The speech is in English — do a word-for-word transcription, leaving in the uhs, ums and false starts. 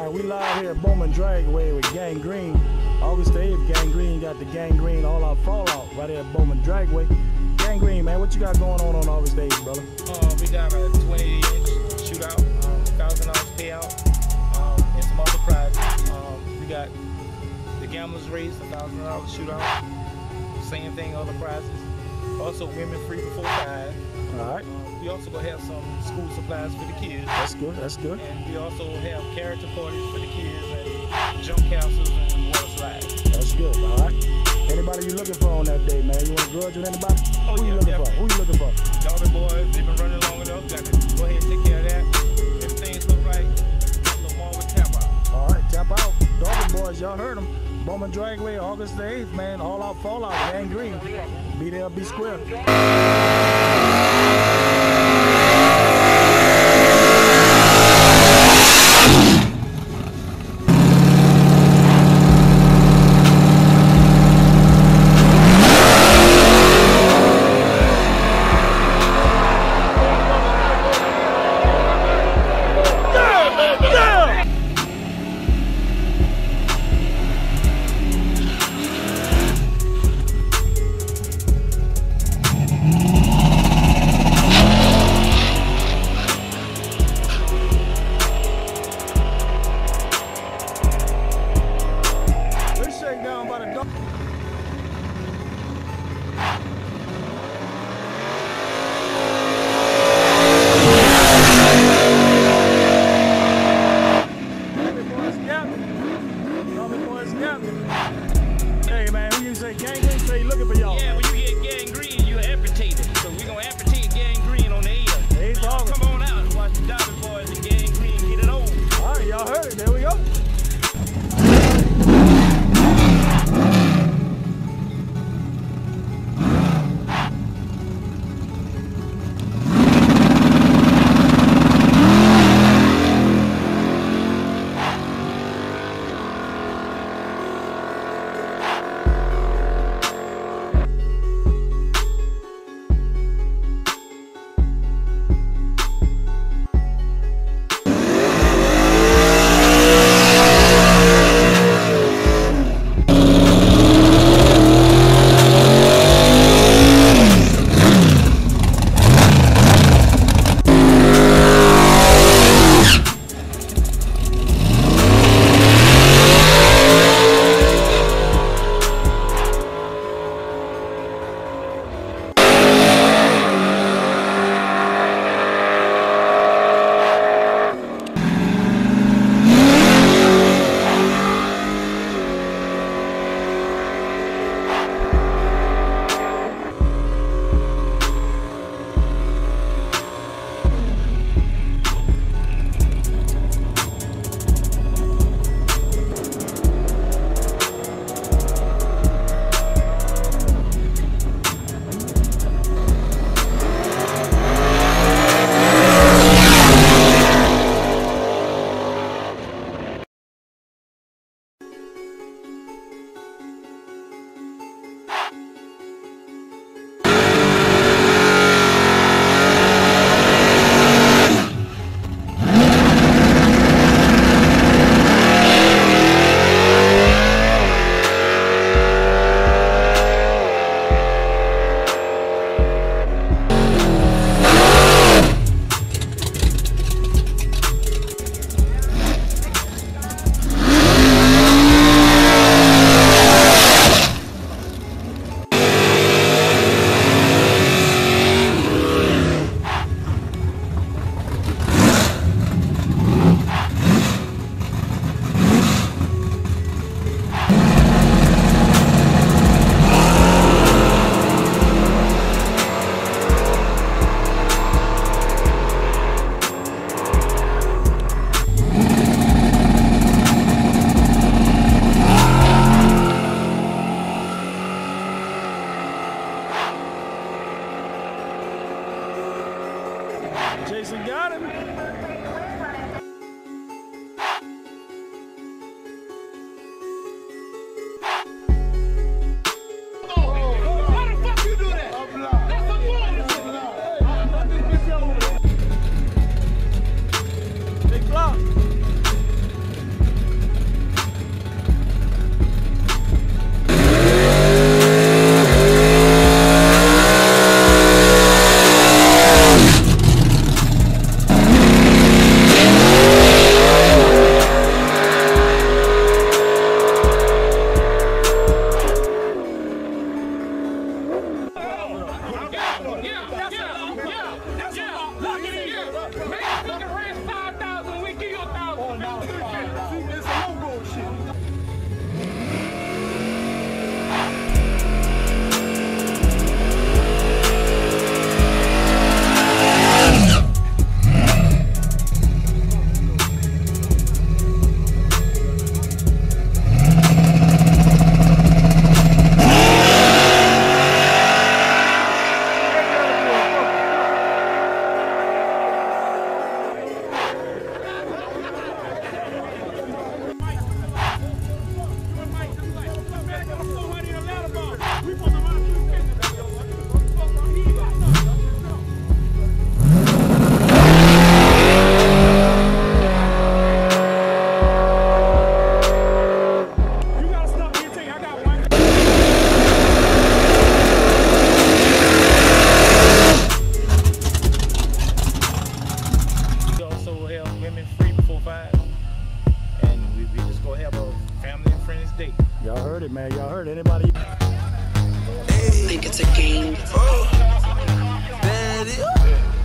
right, we live here at Bowman Dragway with Gang Green. August the eighth, Gang Green got the Gang Green All Out Fallout right here at Bowman Dragway. Gang Green, man, what you got going on on August the eighth, brother? Uh, we got a twenty inch shootout, um, one thousand dollars payout, um, and some other prizes. Um, we got the Gamblers Race, one thousand dollars shootout, same thing, other prizes. Also, women free before five. All right. Um, we also gonna have some school supplies for the kids. That's good, that's good. And we also have character parties for the kids and jump castles and water slides. That's good, all right. Anybody you looking for on that day, man? You want to grudge with anybody? Oh, Who yeah, you looking definitely. for? Who you looking for? Daughter boys, they've been running long enough. Got to go ahead and take care of that. If things look right, a little more with tap out. All right, tap out. Doggy boys, y'all heard them. Bowman Dragway, August the eighth, man. All Out Fallout, Gang Green. Be there, be square. Down by the dog. Hey man, who you say Gang Green say looking for y'all? Yeah, when you get Gang Green, you're amputated. So we're gonna amputate Gang Green on the eighth. The eighth of August. Come on out and watch the Dodgers boys and Gang Green get it on. All right, y'all heard it. There we go. day. Y'all heard it, man. Y'all heard it. Anybody? Think it's a game. Oh.